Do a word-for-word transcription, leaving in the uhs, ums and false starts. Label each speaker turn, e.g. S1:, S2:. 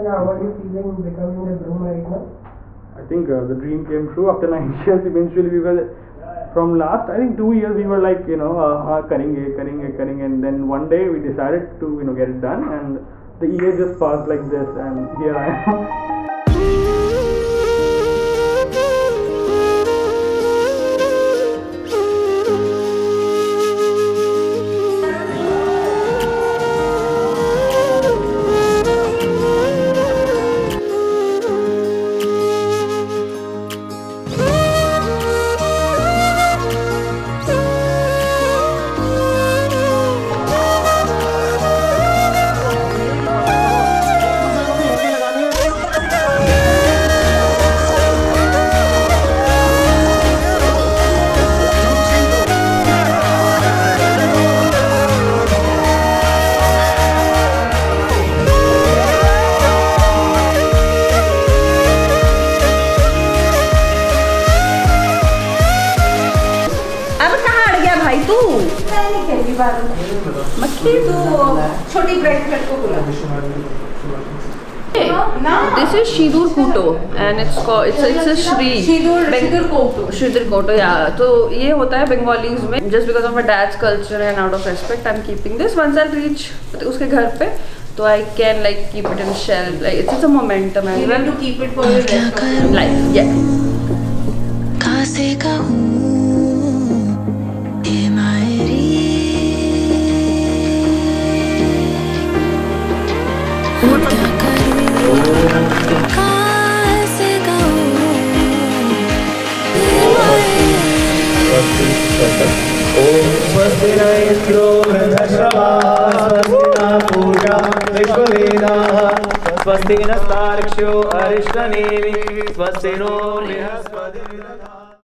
S1: How are you feeling becoming a groom right now?
S2: I think uh, the dream came true after nine years eventually, because from last I think two years we were like, you know, uh, uh, करेंगे करेंगे करेंगे, and then one day we decided to, you know, get it done, and the year just passed like this, and here I am.
S3: तू मक्खी तो छोटी bread को बुला This is Shidur Kuto and it's called it's it's a Shri Shidur Shidur Koto Shidur Koto yeah. तो ये होता है Bengalis में. Just because of my dad's culture and out of respect, I'm keeping this. Once I reach उसके घर पे, तो I can like keep it in shell. Like it's just a momentum as well. You have to keep it for your rest of life. Yeah.
S4: ओम स्वस्ति न इंद्रो वृद्धश्रवाः स्वस्ति न पूषा विश्ववेदाः स्वस्ति नस्तार्क्ष्यो अरिष्टनेमिः स्वस्ति नो बृहस्पतिर्दधातु।